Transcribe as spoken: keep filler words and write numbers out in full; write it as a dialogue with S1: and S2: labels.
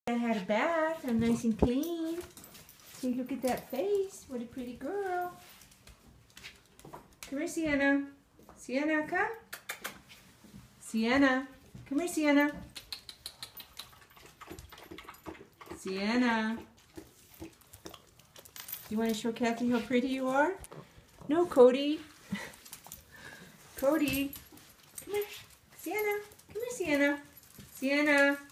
S1: I had a bath. I'm nice and clean. See, look at that face. What a pretty girl. Come here, Sienna. Sienna, come. Sienna. Come here, Sienna. Sienna. You want to show Kathy how pretty you are? No, Cody. Cody. Come here. Sienna. Come here, Sienna. Sienna.